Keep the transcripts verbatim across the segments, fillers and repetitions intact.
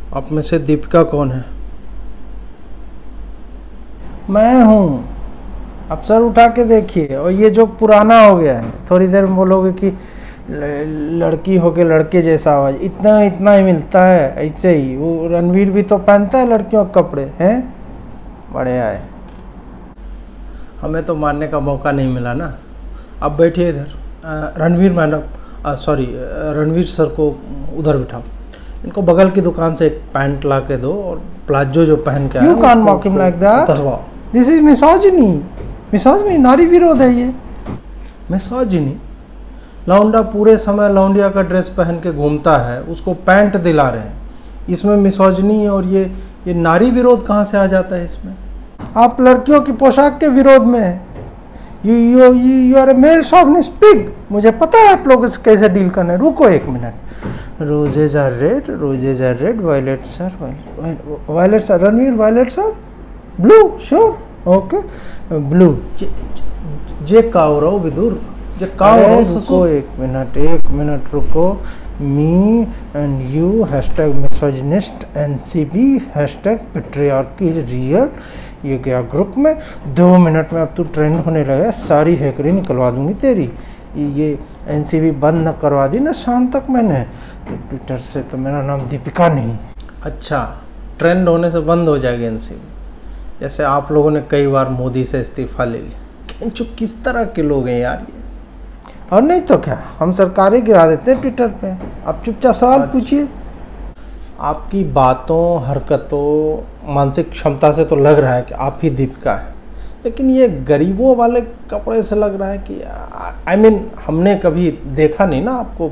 आप में से दीपिका कौन है? मैं हूँ। अब सर उठा के देखिए, और ये जो पुराना हो गया है, थोड़ी देर में बोलोगे कि लड़की हो के लड़के जैसा आवाज, इतना इतना ही मिलता है। ऐसे ही वो रणवीर भी तो पहनता है लड़कियों के कपड़े हैं, बढ़िया है। हमें तो मारने का मौका नहीं मिला ना। अब बैठिए इधर। Ranveer madam, sorry Ranveer sir को उधर बिठाओ। इनको बगल की दुकान से एक पैंट ला के दो और प्लाजो जो पहन के You can't mock him like that. This is misogyny. Misogyny, नारी विरोध है ये। मिसोजिनी? लौंडा पूरे समय लौंडिया का ड्रेस पहन के घूमता है, उसको पैंट दिला रहे हैं, इसमें मिसोजिनी और ये ये नारी विरोध कहाँ से आ जाता है इसमें? आप लड़कियों की पोशाक के विरोध में है। You you you are a male chauvinist pig. मुझे पता है आप लोग इससे कैसे डील करना है। रुको एक minute. Roses are red, roses are red, violets are violets are Ranveer, violets are blue. Sure, okay, blue. जे काव रहो विदुर, जे काव रहो। रुको एक मिनट, एक मिनट रुको। Me and you hashtag misogynist, NCB hashtag patriarchy real. ये गया ग्रुप में। दो मिनट में अब तू ट्रेंड होने लगा, सारी हैकरी निकलवा दूंगी तेरी। ये एनसीबी बंद न करवा दी ना शाम तक मैंने, तो ट्विटर से तो मेरा नाम दीपिका नहीं। अच्छा, ट्रेंड होने से बंद हो जाएगी एनसीबी? जैसे आप लोगों ने कई बार मोदी से इस्तीफा ले लिया। जो किस तरह के लोग हैं यार ये। और नहीं तो क्या, हम सरकारें गिरा देते हैं ट्विटर पे। आप चुपचाप सवाल पूछिए। आपकी बातों, हरकतों, मानसिक क्षमता से तो लग रहा है कि आप ही दीपिका है, लेकिन ये गरीबों वाले कपड़े से लग रहा है कि आई I मीन mean, हमने कभी देखा नहीं ना आपको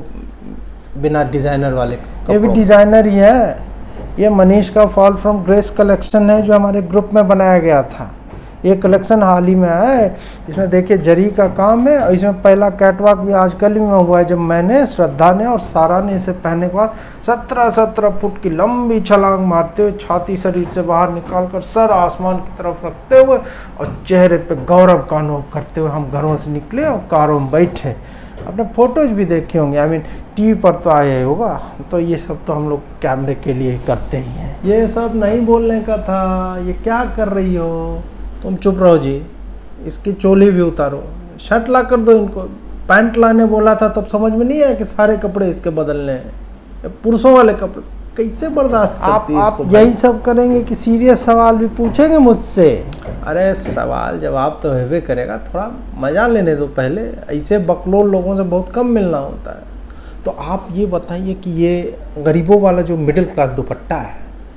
बिना डिज़ाइनर वाले कपड़ों। ये भी डिज़ाइनर ही है। ये मनीष का फॉल फ्रॉम ग्रेस कलेक्शन है जो हमारे ग्रुप में बनाया गया था। ये कलेक्शन हाल ही में आया है। इसमें देखिए जरी का काम है, और इसमें पहला कैटवॉक भी आजकल ही में हुआ है, जब मैंने, श्रद्धा ने और सारा ने इसे पहनने के बाद सत्रह सत्रह फुट की लंबी छलांग मारते हुए, छाती शरीर से बाहर निकालकर सर आसमान की तरफ रखते हुए और चेहरे पे गौरव का अनुभव करते हुए हम घरों से निकले और कारों में बैठे। आपने फोटोज भी देखे होंगे, आई मीन टीवी पर तो आया होगा। तो ये सब तो हम लोग कैमरे के लिए करते ही हैं। ये सब नहीं बोलने का था। ये क्या कर रही हो तुम? चुप रहो जी। इसकी चोली भी उतारो, शर्ट ला कर दो इनको। पैंट लाने बोला था तब समझ में नहीं आया कि सारे कपड़े इसके बदलने हैं। पुरुषों वाले कपड़े कैसे बर्दाश्त आप करती है आप यही सब करेंगे कि सीरियस सवाल भी पूछेंगे मुझसे? अरे सवाल जवाब तो हेवे करेगा, थोड़ा मजा लेने दो पहले। ऐसे बकलोल लोगों से बहुत कम मिलना होता है। तो आप ये बताइए कि ये गरीबों वाला जो मिडिल क्लास दुपट्टा है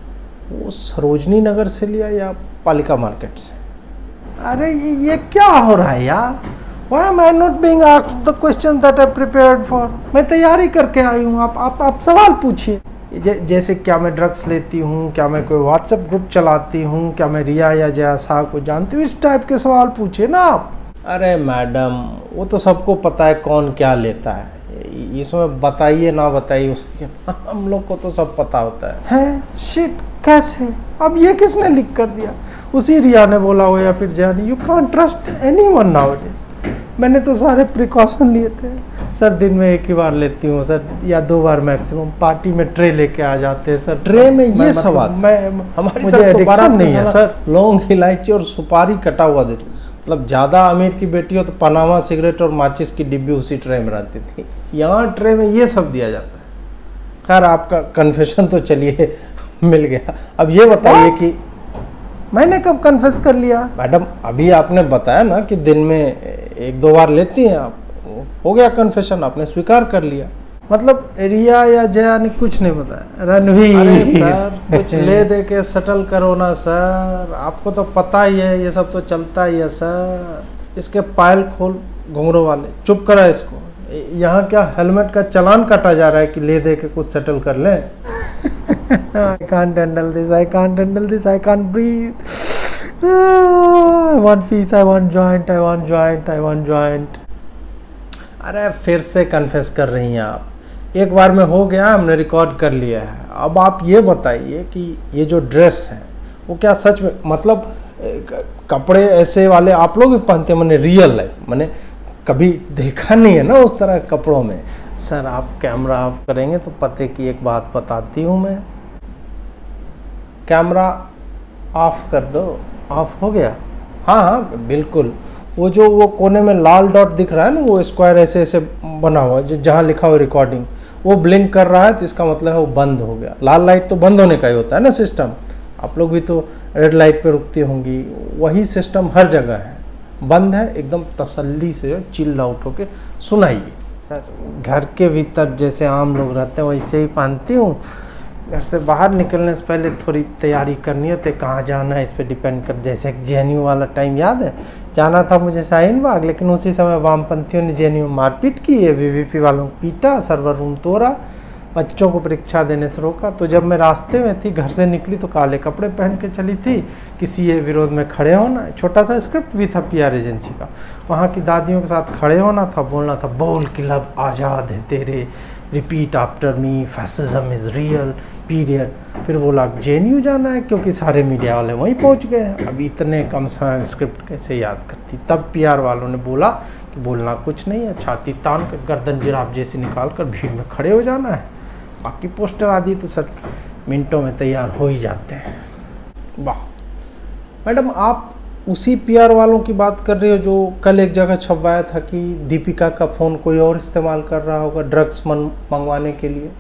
वो सरोजनी नगर से लिया या पालिका मार्केट से? अरे ये, ये क्या हो रहा है यार? Why am I not being asked the question that I prepared for? मैं तैयारी करके आई हूँ। आप आप आप सवाल पूछिए। ज, जैसे क्या मैं ड्रग्स लेती हूँ, क्या मैं कोई व्हाट्सएप ग्रुप चलाती हूँ, क्या मैं रिया या जया शाह को जानती हूँ, इस टाइप के सवाल पूछिए ना आप। अरे मैडम, वो तो सबको पता है कौन क्या लेता है। इसमें बताइए ना बताइए, उसके हम लोग को तो सब पता होता है। हैं? शिट, कैसे? अब ये किसने लिख कर दिया? उसी रिया ने बोला हो या फिर जानी। You can't trust anyone nowadays. मैंने तो सारे प्रिकॉशन लिए थे सर। दिन में एक ही बार लेती हूँ सर, या दो बार मैक्सिमम। पार्टी में ट्रे लेके आ जाते हैं सर। ट्रे में ये सब मतलब, मैं हमारी मुझे तरफ तो बारात नहीं है सर। लौंग, इलायची और सुपारी कटा हुआ देते। मतलब ज़्यादा अमीर की बेटी हो तो पनामा सिगरेट और माचिस की डिब्बी उसी ट्रे में रहती थी। यहाँ ट्रे में ये सब दिया जाता है। खैर आपका कन्फेशन तो चलिए मिल गया। अब ये बताइए कि मैंने कब कन्फेस कर लिया? मैडम अभी आपने बताया ना कि दिन में एक दो बार लेती हैं आप, हो गया कन्फेशन, आपने स्वीकार कर लिया। मतलब रिया या जया ने कुछ नहीं बताया? रणवीर अरे सर कुछ ले दे के सेटल करो ना सर, आपको तो पता ही है ये सब तो चलता ही है सर। इसके पायल खोल घुंघरू वाले, चुप करा इसको। यहाँ क्या हेलमेट का चालान काटा जा रहा है कि ले दे के कुछ सेटल कर लें? I can't handle this, I can't handle this, I can't breathe. I want peace, I want joint, I want joint, I want joint. अरे फिर से कन्फेस कर रही हैं आप। एक बार में हो गया, हमने रिकॉर्ड कर लिया है। अब आप ये बताइए कि ये जो ड्रेस है वो क्या सच में, मतलब कपड़े ऐसे वाले आप लोग भी पहनते हैं? मैंने रियल लाइफ, मैंने कभी देखा नहीं है ना उस तरह कपड़ों में। सर आप कैमरा ऑफ करेंगे तो पते की एक बात बताती हूँ मैं। कैमरा ऑफ कर दो। ऑफ हो गया? हाँ हाँ बिल्कुल। वो जो वो कोने में लाल डॉट दिख रहा है ना, वो स्क्वायर ऐसे ऐसे बना हुआ है जहाँ लिखा हुआ रिकॉर्डिंग, वो ब्लिंक कर रहा है तो इसका मतलब है वो बंद हो गया। लाल लाइट तो बंद होने का ही होता है ना सिस्टम, आप लोग भी तो रेड लाइट पे रुकती होंगी, वही सिस्टम हर जगह है। बंद है, एकदम तसल्ली से चिल आउट होके सुनाइए। सर घर के भीतर जैसे आम लोग रहते हैं वैसे ही पहनती हूँ। घर से बाहर निकलने से पहले थोड़ी तैयारी करनी होती है, कहाँ जाना है इस पर डिपेंड कर। जैसे जे एन यू वाला टाइम याद है, जाना था मुझे शाहीन बाग, लेकिन उसी समय वामपंथियों ने जे एन यू मारपीट की है, वी वी पी वालों को पीटा, सर्वर रूम तोड़ा, बच्चों को परीक्षा देने से रोका। तो जब मैं रास्ते में थी, घर से निकली तो काले कपड़े पहन के चली थी, किसी ये विरोध में खड़े होना। छोटा सा स्क्रिप्ट भी था पी आर एजेंसी का, वहाँ की दादियों के साथ खड़े होना था, बोलना था बोल क्लब आज़ाद है तेरे, repeat after me, fascism is real, period. फिर बोला जे एन यू जाना है, क्योंकि सारे मीडिया वाले वहीं पहुंच गए हैं। अब इतने कम समय में स्क्रिप्ट कैसे याद करती। तब पी आर वालों ने बोला कि बोलना कुछ नहीं है, छाती तान कर गर्दन जिराफ जैसी निकाल कर भीड़ में खड़े हो जाना है। बाकी पोस्टर आदि तो सर मिनटों में तैयार हो ही जाते हैं। वाह मैडम, आप उसी पी आर वालों की बात कर रहे हो जो कल एक जगह छपवाया था कि दीपिका का फ़ोन कोई और इस्तेमाल कर रहा होगा ड्रग्स मन मंगवाने के लिए?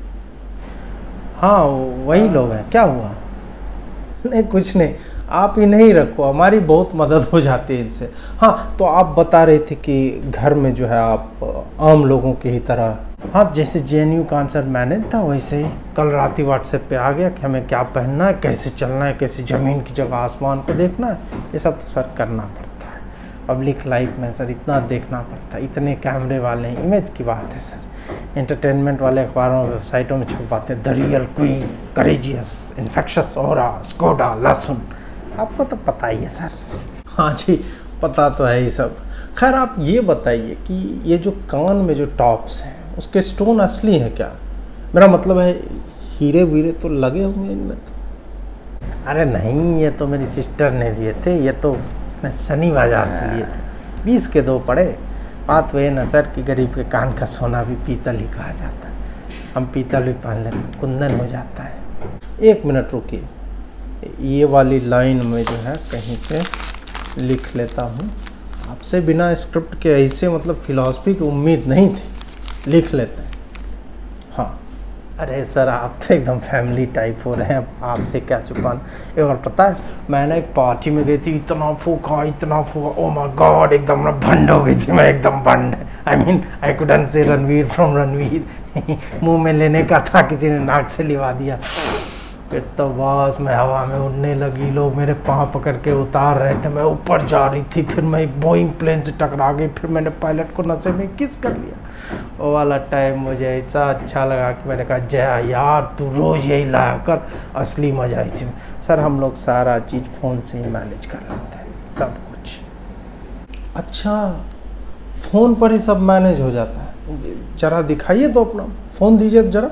हाँ वही लोग हैं। क्या हुआ? नहीं कुछ नहीं, आप ही नहीं रखो, हमारी बहुत मदद हो जाती है इनसे। हाँ तो आप बता रहे थे कि घर में जो है आप आम लोगों की ही तरह। हाँ जैसे जे एन यू का आंसर मैनेज था वैसे ही कल रात ही व्हाट्सएप पे आ गया कि हमें क्या पहनना है, कैसे चलना है, कैसे ज़मीन की जगह आसमान को देखना है। ये सब तो सर करना पड़ता है पब्लिक लाइफ में सर, इतना देखना पड़ता है। इतने कैमरे वाले हैं, इमेज की बात है सर। एंटरटेनमेंट वाले अखबारों वेबसाइटों में छपवाते हैं the real queen, courageous, infectious aura, Skoda, लहसुन। आपको तो पता ही है सर। हाँ जी पता तो है ही सब। खैर आप ये बताइए कि ये जो कान में जो टॉप्स हैं उसके स्टोन असली हैं क्या? मेरा मतलब है हीरे वीरे तो लगे हुए हैं इनमें तो? अरे नहीं, ये तो मेरी सिस्टर ने दिए थे, ये तो उसने शनि बाजार से लिए थे, बीस के दो पड़े। बात वही ना सर कि गरीब के कान का सोना भी पीतल ही कहा जाता है। हम पीतल भी पहन लेते तो कुंदन हो जाता है। एक मिनट रुकिए, ये वाली लाइन में जो है कहीं पे लिख लेता हूँ। आपसे बिना स्क्रिप्ट के ऐसे मतलब फिलॉसफी की उम्मीद नहीं थी, लिख लेते हैं। हाँ अरे सर आप तो एकदम फैमिली टाइप हो रहे हैं, आपसे क्या छुपाना। एक बार पता है मैंने एक पार्टी में गई थी, इतना फूका इतना फूका, ओ माय गॉड, एकदम ना भंड हो गई थी मैं, एकदम भंड। आई मीन आई कुडंट से रणवीर फ्रॉम रणवीर मुंह में लेने का था, किसी ने नाक से लिवा दिया। फिर तो बस मैं हवा में उड़ने लगी, लोग मेरे पाँव पकड़ के उतार रहे थे, मैं ऊपर जा रही थी, फिर मैं एक बोइंग प्लेन से टकरा गई, फिर मैंने पायलट को नशे में किस कर लिया। वो वाला टाइम मुझे ऐसा अच्छा लगा कि मैंने कहा जया यार तू रोज़ यही लाया कर, असली मज़ा इसी में। सर हम लोग सारा चीज़ फ़ोन से ही मैनेज कर लेते हैं सब कुछ। अच्छा फ़ोन पर ही सब मैनेज हो जाता है? ज़रा दिखाइए तो अपना फ़ोन, दीजिए ज़रा।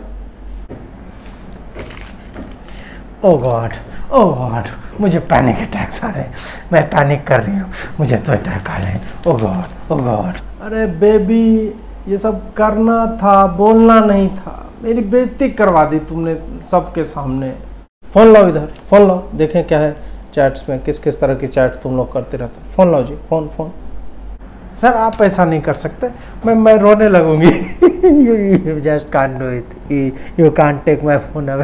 ओ गॉड ओ गॉड, मुझे पैनिक अटैक्स आ रहे हैं, मैं पैनिक कर रही हूँ, मुझे तो अटैक आ रहे हैं। Oh god oh god. अरे बेबी ये सब करना था, बोलना नहीं था, मेरी बेइज्जती करवा दी तुमने सबके सामने। फ़ोन लाओ इधर, फ़ोन लाओ, देखें क्या है चैट्स में, किस किस तरह की चैट तुम लोग करते रहते हो। फ़ोन लाओ जी, फ़ोन फ़ोन। सर आप ऐसा नहीं कर सकते, मैं मैं रोने लगूंगी। Just can't do it, you can't take my phone away.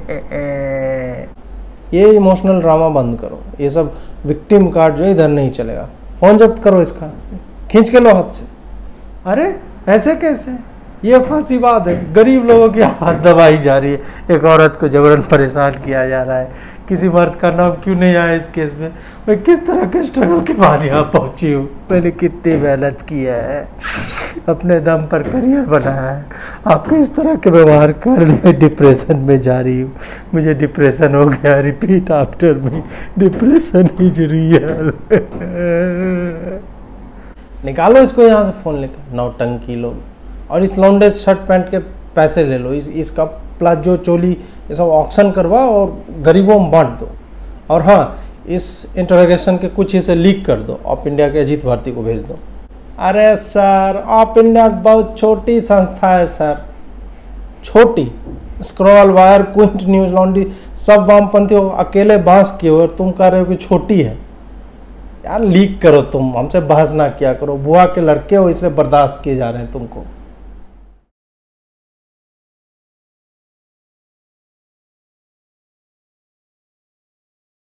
ये इमोशनल ड्रामा बंद करो, ये सब विक्टिम कार्ड जो इधर नहीं चलेगा। फ़ोन जब्त करो इसका, खींच के लो हाथ से। अरे ऐसे कैसे, ये फांसी बात है, गरीब लोगों की आवाज़ दबाई जा रही है, एक औरत को जबरन परेशान किया जा रहा है। किसी मर्द का नाम क्यों नहीं आया इस केस में? मैं किस तरह के स्ट्रगल के बाद यहाँ पहुँची हूँ, मैंने कितनी मेहनत की है, अपने दम पर करियर बनाया है, आपके इस तरह के व्यवहार कर मैं डिप्रेशन में जा रही हूँ। मुझे डिप्रेशन हो गया, repeat after me, depression is real. निकालो इसको यहाँ से फ़ोन लेकर, नौटंकी लोग। और इस लौंडे शर्ट पैंट के पैसे ले लो, इस इसका प्लाजो चोली ये सब ऑक्शन करवा और गरीबों में बांट दो। और हाँ इस इंटरोगेशन के कुछ हिस्से लीक कर दो, ऑफ इंडिया के अजीत भारती को भेज दो। अरे सर ऑफ इंडिया बहुत छोटी संस्था है सर, छोटी, Scroll Wire, Quint, Newslaundry सब वामपंथी हो, अकेले बांस की हो और तुम कह रहे हो कि छोटी है। यार लीक करो, तुम हमसे बहस ना किया करो, बुआ के लड़के हो इसलिए बर्दाश्त किए जा रहे हैं तुमको।